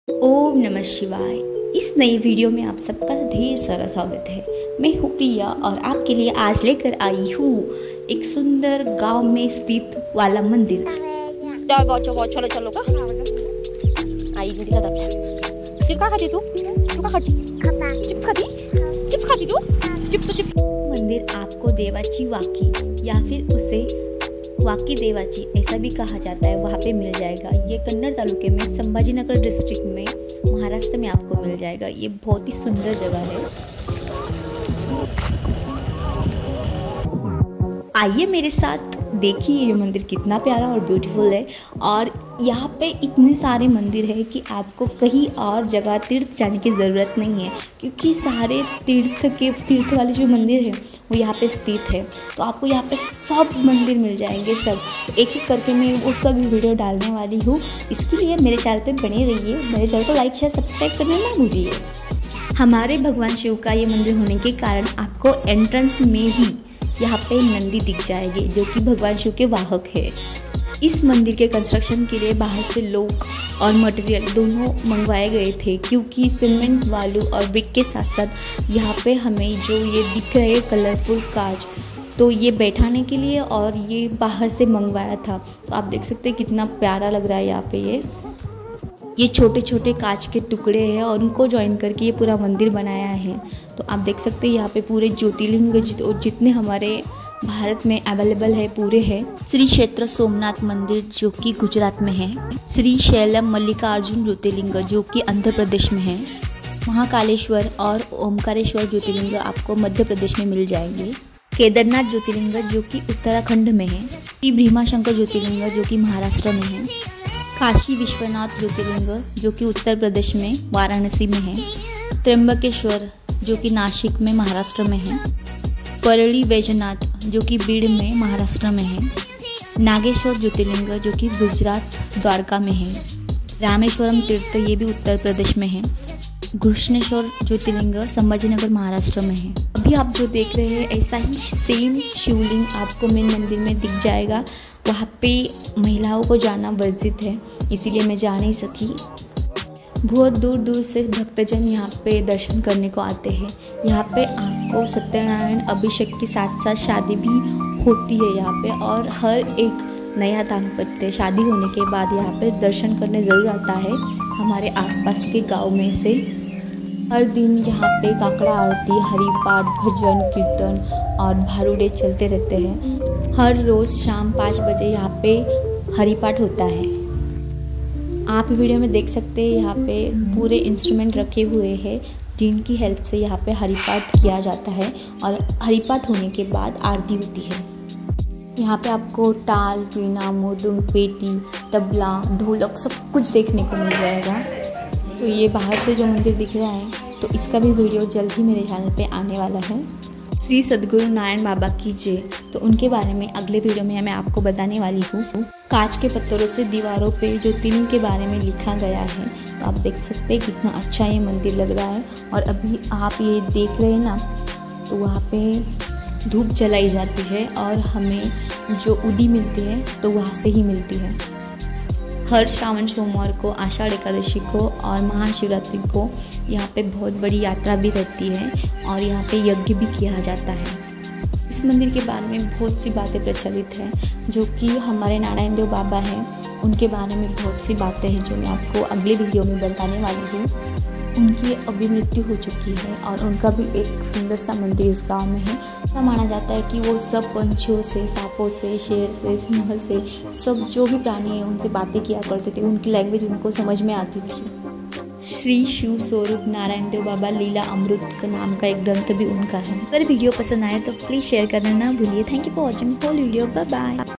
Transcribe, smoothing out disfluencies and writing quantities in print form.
ओम नमः शिवाय। इस नई वीडियो में आप सबका ढेर सारा स्वागत है। मैं हूँ प्रिया और आपके लिए आज लेकर आई हूँ एक सुंदर गांव में स्थित वाला मंदिर। चलो चलो का आई दिखा दे। चिप्स का खाती तू का खाती चिप्स खाती तू चिप्स मंदिर आपको देवाची वाकी या फिर उसे वाकी देवाची ऐसा भी कहा जाता है, वहाँ पे मिल जाएगा। ये कन्नड़ तालुके में संभाजीनगर डिस्ट्रिक्ट में महाराष्ट्र में आपको मिल जाएगा। ये बहुत ही सुंदर जगह है। आइए मेरे साथ देखिए ये मंदिर कितना प्यारा और ब्यूटीफुल है। और यहाँ पे इतने सारे मंदिर है कि आपको कहीं और जगह तीर्थ जाने की ज़रूरत नहीं है, क्योंकि सारे तीर्थ वाले जो मंदिर है वो यहाँ पे स्थित है। तो आपको यहाँ पे सब मंदिर मिल जाएंगे, सब एक एक करके मैं वो सब वीडियो डालने वाली हूँ। इसके लिए मेरे चैनल पे बने रहिए। मेरे चैनल को लाइक शेयर सब्सक्राइब करना ना भूलिए। हमारे भगवान शिव का ये मंदिर होने के कारण आपको एंट्रेंस में ही यहाँ पे नंदी दिख जाएगी, जो कि भगवान शिव के वाहक है। इस मंदिर के कंस्ट्रक्शन के लिए बाहर से लोग और मटेरियल दोनों मंगवाए गए थे, क्योंकि सीमेंट बालू और ब्रिक के साथ साथ यहाँ पे हमें जो ये दिख रहे कलरफुल कांच, तो ये बैठाने के लिए और ये बाहर से मंगवाया था। तो आप देख सकते हैं कितना प्यारा लग रहा है। यहाँ पे ये छोटे छोटे कांच के टुकड़े हैं और उनको ज्वाइन करके ये पूरा मंदिर बनाया है। तो आप देख सकते हैं यहाँ पे पूरे ज्योतिर्लिंग जितने हमारे भारत में अवेलेबल है पूरे हैं। श्री क्षेत्र सोमनाथ मंदिर जो कि गुजरात में है, श्री शैलम मल्लिकार्जुन ज्योतिर्लिंग जो कि आंध्र प्रदेश में है, महाकालेश्वर और ओमकारेश्वर ज्योतिर्लिंग आपको मध्य प्रदेश में मिल जाएंगे, केदारनाथ ज्योतिर्लिंग जो कि उत्तराखंड में है, श्री भीमाशंकर ज्योतिर्लिंग जो कि महाराष्ट्र में है, काशी विश्वनाथ ज्योतिर्लिंग जो कि उत्तर प्रदेश में वाराणसी में है, त्र्यंबकेश्वर जो कि नासिक में महाराष्ट्र में है, परली वैजनाथ जो कि बीड़ में महाराष्ट्र में है, नागेश्वर ज्योतिर्लिंग जो कि गुजरात द्वारका में है, रामेश्वरम तीर्थ ये भी उत्तर प्रदेश में है, घृष्णेश्वर ज्योतिर्लिंग संभाजीनगर महाराष्ट्र में है। अभी आप जो देख रहे हैं ऐसा ही सेम शिवलिंग आपको मेन मंदिर में दिख जाएगा। वहाँ पे महिलाओं को जाना वर्जित है, इसीलिए मैं जा नहीं सकी। बहुत दूर दूर से भक्तजन यहाँ पे दर्शन करने को आते हैं। यहाँ पे आपको सत्यनारायण अभिषेक के साथ साथ शादी भी होती है यहाँ पे, और हर एक नया दाम्पत्य शादी होने के बाद यहाँ पे दर्शन करने ज़रूर आता है। हमारे आसपास के गांव में से हर दिन यहाँ पे काकड़ा आरती, हरिपाठ, भजन कीर्तन और भारूडे चलते रहते हैं। हर रोज़ शाम 5 बजे यहाँ पे हरिपाठ होता है। आप वीडियो में देख सकते हैं यहाँ पे पूरे इंस्ट्रूमेंट रखे हुए हैं, जिनकी हेल्प से यहाँ पे हरिपाठ किया जाता है। और हरिपाठ होने के बाद आरती होती है। यहाँ पे आपको ताल, वीणा, मोदुंग, पेटी, तबला, ढोलक सब कुछ देखने को मिल जाएगा। तो ये बाहर से जो मंदिर दिख रहा है, तो इसका भी वीडियो जल्द ही मेरे चैनल पे आने वाला है। श्री सद्गुरु नारायण बाबा की जय। तो उनके बारे में अगले वीडियो में मैं आपको बताने वाली हूँ। कांच के पत्थरों से दीवारों पे ज्योतिर्लिंग के बारे में लिखा गया है। तो आप देख सकते हैं कितना अच्छा ये मंदिर लग रहा है। और अभी आप ये देख रहे हैं ना, तो वहाँ पे धूप जलाई जाती है और हमें जो उदी मिलती है तो वहाँ से ही मिलती है। हर श्रावण सोमवार को, आषाढ़ एकादशी को और महाशिवरात्रि को यहाँ पे बहुत बड़ी यात्रा भी रहती है और यहाँ पे यज्ञ भी किया जाता है। इस मंदिर के बारे में बहुत सी बातें प्रचलित हैं, जो कि हमारे नारायण देव बाबा हैं, उनके बारे में बहुत सी बातें हैं जो मैं आपको अगले वीडियो में बताने वाली हूँ। उनकी अभी मृत्यु हो चुकी है और उनका भी एक सुंदर सा मंदिर इस गांव में है। ऐसा माना जाता है कि वो सब पंछियों से, सांपों से, शेर से, सिंह से, सब जो भी प्राणी है उनसे बातें किया करते थे। उनकी लैंग्वेज उनको समझ में आती थी। श्री शिव स्वरूप नारायण देव बाबा लीला अमृत का नाम का एक ग्रंथ भी उनका है। अगर वीडियो पसंद आए तो प्लीज़ शेयर करना ना भूलिए। Thank you for watching whole video. Bye bye.